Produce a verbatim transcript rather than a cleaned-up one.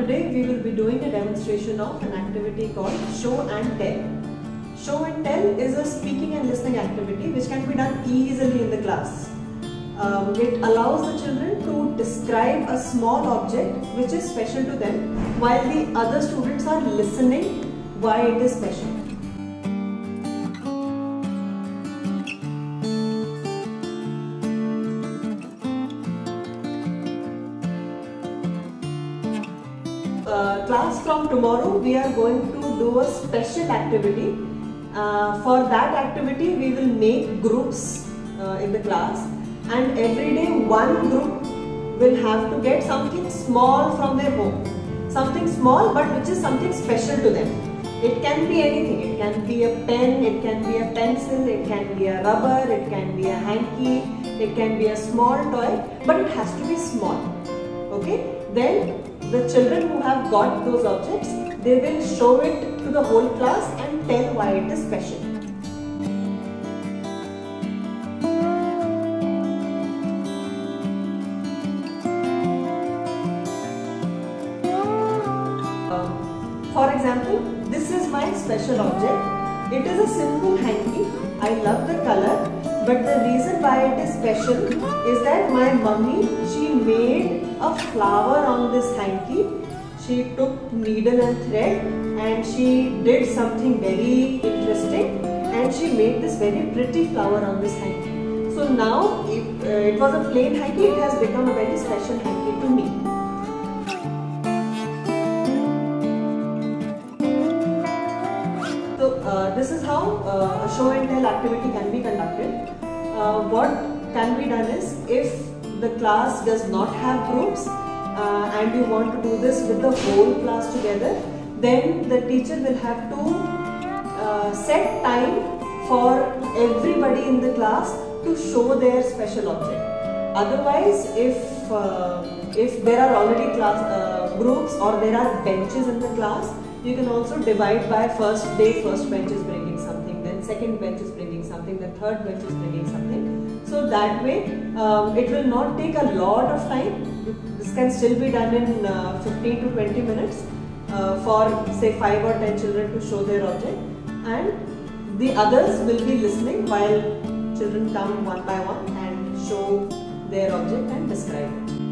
today we will be doing a demonstration of an activity called Show and Tell. Show and Tell is a speaking and listening activity which can be done easily in the class. Um, it allows the children to describe a small object which is special to them while the other students are listening why it is special. Uh, class, from tomorrow we are going to do a special activity. Uh, for that activity we will make groups uh, in the class, and every day one group will have to get something small from their home. Something small but which is something special to them. It can be anything. It can be a pen, it can be a pencil, it can be a rubber, it can be a hanky, it can be a small toy, but it has to be small. Okay? Then the children who have got those objects, they will show it to the whole class and tell why it is special. Uh, for example, this is my special object. It is a simple hanky. I love the color, but the reason why it is special is that my mummy, she made a flower on this hanky. She took needle and thread and she did something very interesting, and she made this very pretty flower on this hanky. So now, if uh, it was a plain hanky, it has become a very special hanky to me. So uh, this is how uh, a show and tell activity can be conducted. Uh, what can be done is, if the class does not have groups uh, and you want to do this with the whole class together, then the teacher will have to uh, set time for everybody in the class to show their special object. Otherwise, if uh, if there are already class uh, groups or there are benches in the class, you can also divide by first day, first bench is bringing something, then second bench is bringing something, then third bench is bringing something. So that way um, it will not take a lot of time. This can still be done in uh, fifteen to twenty minutes uh, for say five or ten children to show their object, and the others will be listening while children come one by one and show their object and describe it.